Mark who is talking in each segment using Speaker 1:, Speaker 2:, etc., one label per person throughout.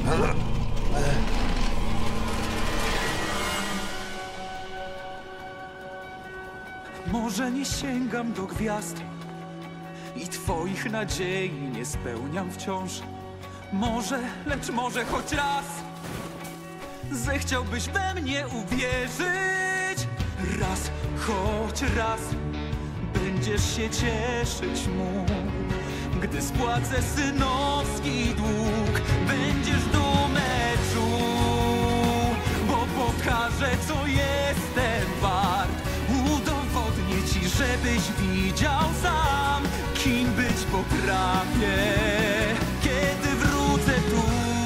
Speaker 1: Może nie sięgam do gwiazd i twoich nadziei nie spełniam wciąż. Może, lecz może choć raz zechciałbyś we mnie uwierzyć. Raz, choć raz będziesz się cieszyć mógł, gdy spłacę synowski dług. Będziesz dumę czuł, bo pokażę, co jestem wart. Udowodnię ci, żebyś widział sam, kim być potrafię. Kiedy wrócę tu,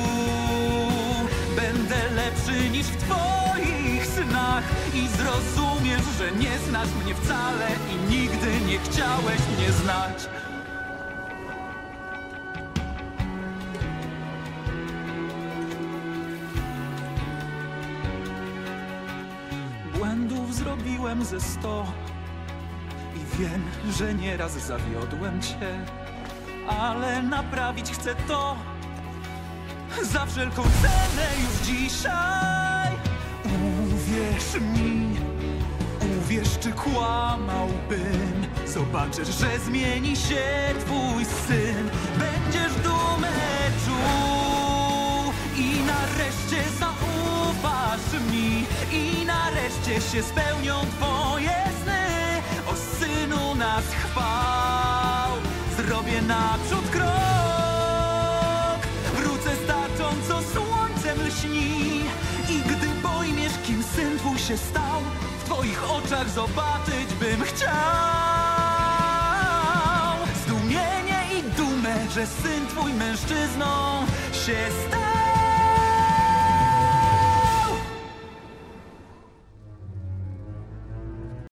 Speaker 1: będę lepszy niż w twoich snach i zrozumiesz, że nie znasz mnie wcale i nigdy nie chciałeś mnie znać. Błędów zrobiłem ze 100 i wiem, że nieraz zawiodłem cię, ale naprawić chcę to za wszelką cenę już dzisiaj. Uwierz mi, uwierz, czy kłamałbym. Zobaczysz, że zmieni się twój syn. Będziesz dumę czuł i nareszcie zaufasz mi. I nareszcie się spełnią twoje sny. O synu nas chwał, zrobię naprzód krok. Wrócę starcząco słońcem lśni. I gdy pojmiesz, kim syn twój się stał, w twoich oczach zobaczyć bym chciał zdumienie i dumę, że syn twój mężczyzną się stał.